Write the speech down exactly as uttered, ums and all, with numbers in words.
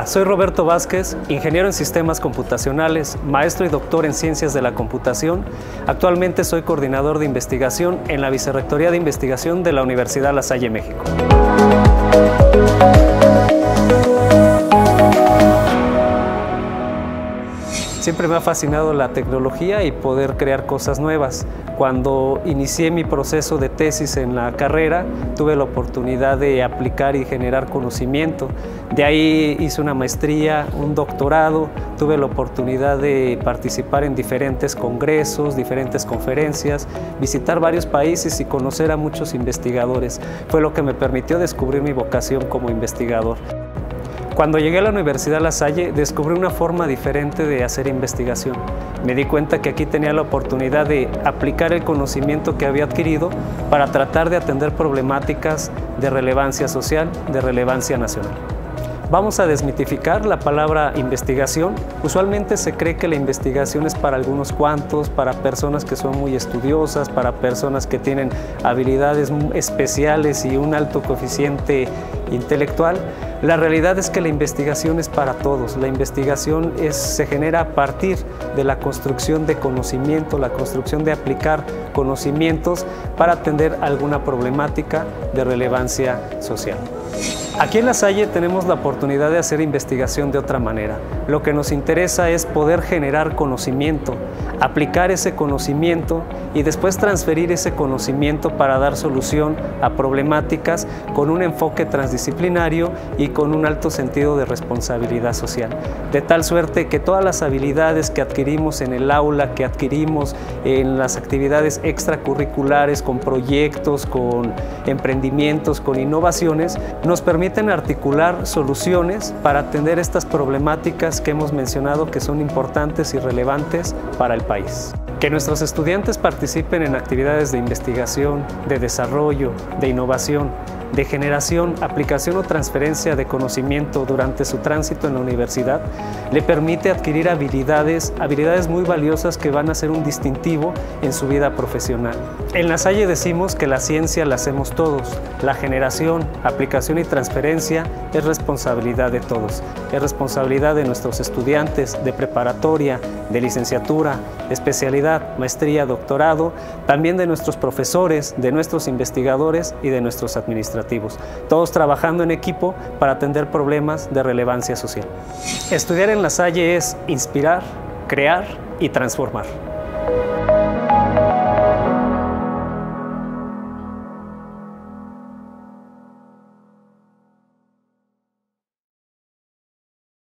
Hola, soy Roberto Vázquez, ingeniero en sistemas computacionales, maestro y doctor en ciencias de la computación. Actualmente soy coordinador de investigación en la Vicerrectoría de Investigación de la Universidad La Salle, México. Siempre me ha fascinado la tecnología y poder crear cosas nuevas. Cuando inicié mi proceso de tesis en la carrera, tuve la oportunidad de aplicar y generar conocimiento. De ahí hice una maestría, un doctorado, tuve la oportunidad de participar en diferentes congresos, diferentes conferencias, visitar varios países y conocer a muchos investigadores. Fue lo que me permitió descubrir mi vocación como investigador. Cuando llegué a la Universidad La Salle, descubrí una forma diferente de hacer investigación. Me di cuenta que aquí tenía la oportunidad de aplicar el conocimiento que había adquirido para tratar de atender problemáticas de relevancia social, de relevancia nacional. Vamos a desmitificar la palabra investigación. Usualmente se cree que la investigación es para algunos cuantos, para personas que son muy estudiosas, para personas que tienen habilidades especiales y un alto coeficiente intelectual. La realidad es que la investigación es para todos. La investigación es, se genera a partir de la construcción de conocimiento, la construcción de aplicar conocimientos para atender alguna problemática de relevancia social. Aquí en La Salle tenemos la oportunidad de hacer investigación de otra manera. Lo que nos interesa es poder generar conocimiento, aplicar ese conocimiento y después transferir ese conocimiento para dar solución a problemáticas con un enfoque transdisciplinario y con un alto sentido de responsabilidad social. De tal suerte que todas las habilidades que adquirimos en el aula, que adquirimos en las actividades extracurriculares, con proyectos, con emprendimientos, con innovaciones, nos permiten articular soluciones para atender estas problemáticas que hemos mencionado que son importantes y relevantes para el país. Que nuestros estudiantes participen en actividades de investigación, de desarrollo, de innovación, de generación, aplicación o transferencia de conocimiento durante su tránsito en la universidad, le permite adquirir habilidades, habilidades muy valiosas que van a ser un distintivo en su vida profesional. En La Salle decimos que la ciencia la hacemos todos. La generación, aplicación y transferencia es responsabilidad de todos. Es responsabilidad de nuestros estudiantes de preparatoria, de licenciatura, de especialidad, maestría, doctorado, también de nuestros profesores, de nuestros investigadores y de nuestros administradores. Todos trabajando en equipo para atender problemas de relevancia social. Estudiar en La Salle es inspirar, crear y transformar.